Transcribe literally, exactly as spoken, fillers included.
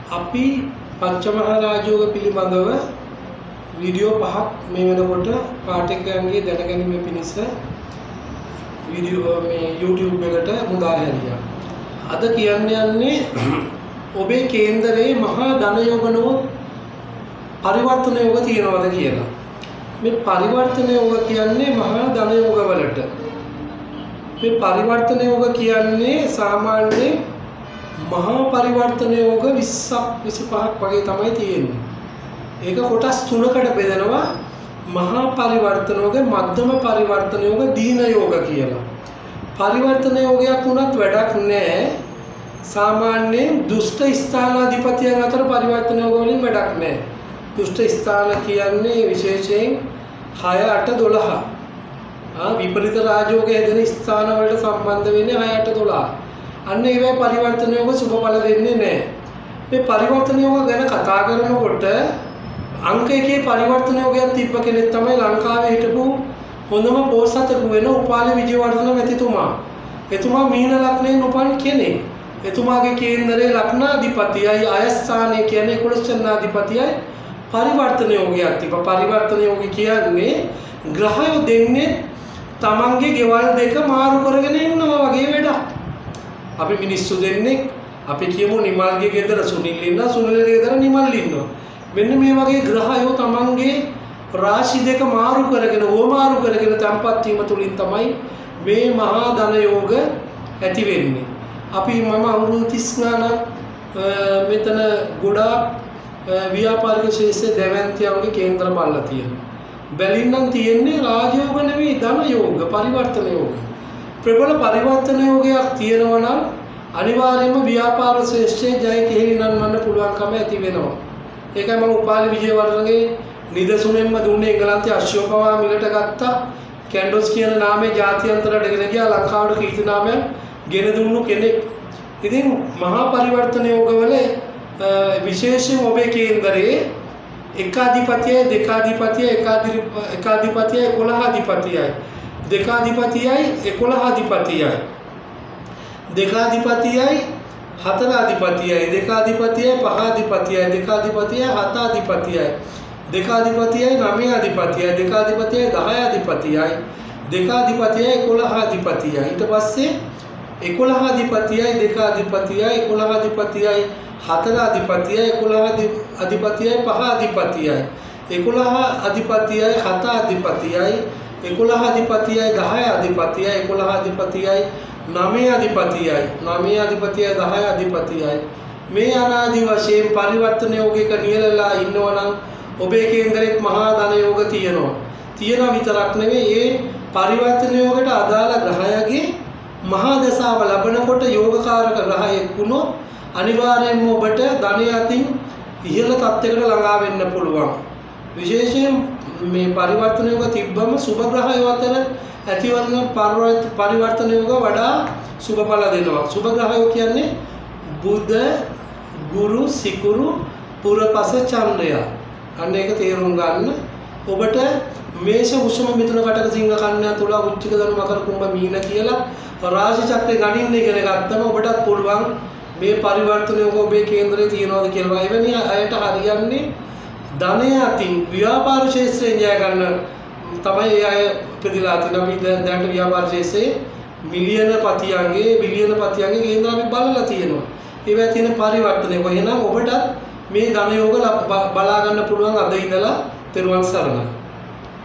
අපි පංචමහා රාජෝග පිළිබඳව වීඩියෝ පහක් මේ වෙනකොට පාඨකයන්ගේ දැනගැනීම පිණිස වීඩියෝ මේ YouTube එකට මුදා හැරියා. අද කියන්න යන්නේ ඔබේ කේන්දරයේ මහා ධන යෝගනෝ පරිවර්තන යෝග තියෙනවද කියලා. මේ පරිවර්තන යෝග කියන්නේ මහා ධන යෝග වලට. මේ පරිවර්තන යෝග කියන්නේ සාමාන්‍ය මහා පරිවර්තන යෝග විස්සක් විසිපහක් වගේ තමයි තියෙන්නේ. ඒක කොටස් තුනකට බෙදනවා. මහා පරිවර්තන යෝග, මධ්‍යම පරිවර්තන යෝග, දීන යෝග කියලා. පරිවර්තන යෝගයක් වුණත් වැඩක් නැහැ. සාමාන්‍යයෙන් දුෂ්ට ස්ථානාධිපතියන් අතර පරිවර්තන යෝග වලින් වැඩක් නැහැ. දුෂ්ට ස්ථාන කියන්නේ විශේෂයෙන් හය අට දොළහ. ආ විපරිත රාජෝග හැදෙන ස්ථාන වලට සම්බන්ධ වෙන්නේ හය අට දොළහ. අන්න ඒවයි පරිවර්තන යෝග සුබඵල දෙන්නේ නැහැ. මේ පරිවර්තන යෝග ගැන කතා කරනකොට අංක එකේ පරිවර්තන යෝගයක් තිබ්බ කෙනෙක් තමයි ලංකාවේ හිටපු හොඳම පෝසතකු වෙන උපාලි විජේවර්ධන මැතිතුමා. එතුමා මීන ලග්නයෙන් උපන් කෙනෙක්. එතුමාගේ කේන්දරේ ලග්නාධිපතියයි අයස්ථානය කියන්නේ කුලචන්නාධිපතියයි පරිවර්තන යෝගයක් තිබ්බා. පරිවර්තන යෝගය කියන්නේ ග්‍රහයෝ දෙන්නේ තමන්ගේ ගෙවල් දෙක මාරු කරගෙන ඉන්නවා වගේ වැඩක්. අපි මිනිස්සු දෙන්නේ අපි කියමු නිමල්ගේ ගෙදර සුනිල් ඉන්නවා, සුනිල්ගේ ගෙදර නිමල් ඉන්නවා. මෙන්න මේ වගේ ග්‍රහයෝ තමන්ගේ රාශි දෙක මාරු කරගෙන ඕමාරු කරගෙන තැන්පත් වීම තුලින් තමයි මේ මහා ධන යෝග ඇති වෙන්නේ. අපි මම අවුරුදු තිස් ගණන් මෙතන ගොඩාක් ව්‍යාපාරික ශේෂ්ත්‍රයේ දැවැන්තියන්ගේ කේන්දර බලලා තියෙනවා. බැලින්නම් තියෙන්නේ රාජයෝග නෙවෙයි ධන යෝග, පරිවර්තන යෝග. ප්‍රබල පරිවර්තන යෝගයක් තියෙනවා නම් අනිවාර්යයෙන්ම ව්‍යාපාර ශේෂ්ත්‍රයේ ජය කෙහෙලි නන්වන්න පුළුවන්කම ඇති වෙනවා. ඒකයි මම උපාලි විජේවර්ධනගේ නිදසුනෙන්ම දුන්නේ එංගලන්තයේ අශෝකවා මිලට ගත්තා. කැන්ඩොස් කියන නාමයේ ජාත්‍යන්තරයට ගෙන ගියා. ලංකාවට කීර්ති නාමයක් ගෙන දුන්නු කෙනෙක්. ඉතින් මහා පරිවර්තන යෝගවල විශේෂයෙන් ඔබේ කේන්දරයේ එකාධිපතියයි, දෙකාධිපතියයි, එකාධිපතියයි, එකොළහාධිපතියයි, දෙකාධිපතියයි, එකොළහාධිපතියයි, දෙකාධිපතියයි, හතරාධිපතියයි, දෙකාධිපතියයි, පහාධිපතියයි, දෙකාධිපතියයි, හතාධිපතියයි, දෙකාධිපතියයි, නවයාධිපතියයි, දෙකාධිපතියයි, දහයාධිපතියයි, දෙකාධිපතියයි, එකොළහාධිපතියයි. ඊට පස්සේ එකොළහාධිපතියයි, දෙකාධිපතියයි, එකොළහාධිපතියයි, හතරාධිපතියයි, එකොළහාධිපතියයි, පහාධිපතියයි, එකොළහාධිපතියයි, හතාධිපතියයි, එකොළහාධිපතියයි, දහයාධිපතියයි, එකොළහාධිපතියයි, නවයාධිපතියයි, නවයාධිපතියයි, දහයාධිපතියයි. මේ අනාදි වශයෙන් පරිවර්තන යෝගයක නියැලලා ඉන්නවනම් ඔබේ කේන්දරෙත් මහා ධන යෝග තියෙනවා. තියෙනවා විතරක් නෙවෙයි, ඒ පරිවර්තන යෝගයට අදාළ ග්‍රහයගේ මහා දශාව ලැබනකොට යෝගකාරක ග්‍රහයෙක් වුණොත් අනිවාර්යයෙන්ම ඔබට ධනය අතින් ඉහළ තත්යකට ළඟා වෙන්න පුළුවන්. විශේෂයෙන් මේ පරිවර්තන යෝග තිබ්බම සුබ ග්‍රහයෝ අතර ඇතිවන පරිවර්තන යෝග වඩා සුබඵල දෙනවා. සුබ ග්‍රහයෝ කියන්නේ බුධ, ගුරු, සිකුරු, පුරපස, චන්ද්‍රය. අන්න ඒක තේරුම් ගන්න. ඔබට මේෂ, වෘෂභ, මිථුන, කටක, සිංහ, කන්‍යා, තුලා, වෘශ්චික, ධනු, මකර, කුම්භ, මීන කියලා රාශි චක්‍රේ ගණින්න ඉගෙන ගත්තම ඔබටත් පුළුවන් මේ පරිවර්තන යෝග ඔබේ කේන්දරේ තියෙනවද කියලා. එවැනි අයට හරියන්නේ ධනය අතින් ව්‍යාපාර ශේෂ්ත්‍රයෙන් ජය ගන්න තමයි ඒ අය ඉපදිලා තියෙනවා. අපි දැනට ව්‍යාපාර ශේෂ්ත්‍රයේ මිලියන පතියන්ගේ බිලියන පතියන්ගේ කේන්දර අපි බලලා තියෙනවා. ඒවා තියෙන පරිවර්තනය. එහෙනම් ඔබටත් මේ ධන යෝග බලා ගන්න පුළුවන් අද ඉඳලා. තෙරුවන් සරණයි.